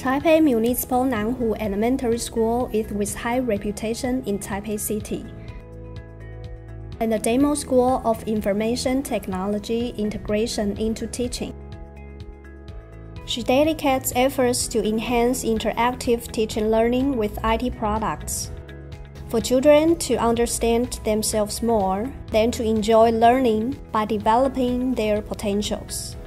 Taipei Municipal Nan-Hu Elementary School is with high reputation in Taipei City, and a demo school of information technology integration into teaching. She dedicates efforts to enhance interactive teaching learning with IT products, for children to understand themselves more than to enjoy learning by developing their potentials.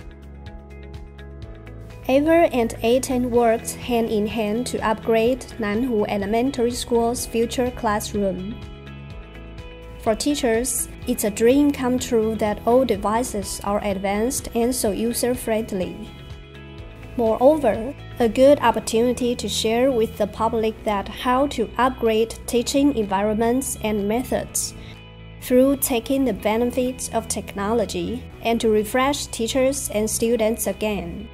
AVer and ATEN worked hand in hand to upgrade Nan-Hu Elementary School's future classroom. For teachers, it's a dream come true that all devices are advanced and so user-friendly. Moreover, a good opportunity to share with the public that how to upgrade teaching environments and methods through taking the benefits of technology and to refresh teachers and students again.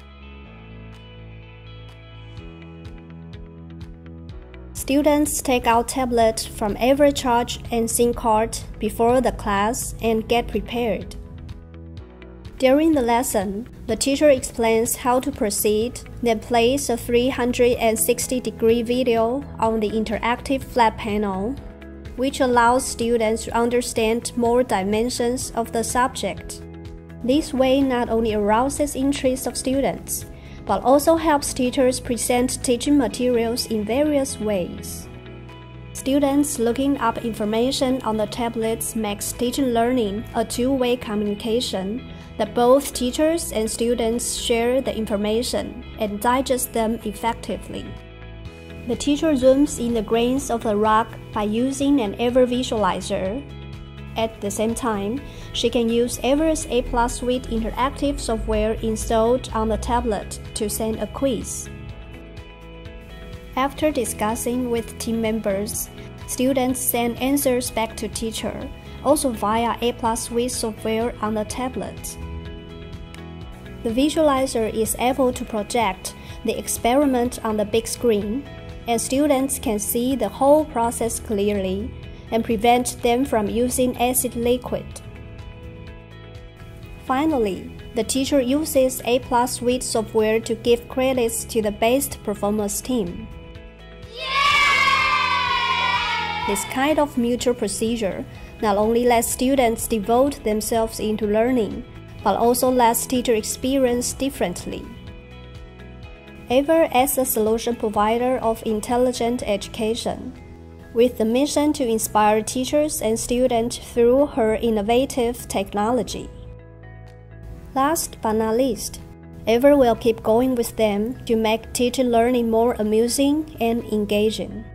Students take out tablet from every charge and SIM card before the class and get prepared. During the lesson, the teacher explains how to proceed, then plays a 360-degree video on the interactive flat panel, which allows students to understand more dimensions of the subject. This way not only arouses interest of students, but also helps teachers present teaching materials in various ways. Students looking up information on the tablets makes teaching learning a two-way communication that both teachers and students share the information and digest them effectively. The teacher zooms in the grains of the rock by using an AVer visualizer. At the same time, she can use AVer's A+ Suite interactive software installed on the tablet to send a quiz. After discussing with team members, students send answers back to teacher, also via A+ Suite software on the tablet. The visualizer is able to project the experiment on the big screen, and students can see the whole process clearly and prevent them from using acid liquid. Finally, the teacher uses A+ Suite software to give credits to the best performance team. This kind of mutual procedure not only lets students devote themselves into learning, but also lets teachers experience differently. AVer as a solution provider of intelligent education, with the mission to inspire teachers and students through her innovative technology. Last but not least, AVer will keep going with them to make teaching learning more amusing and engaging.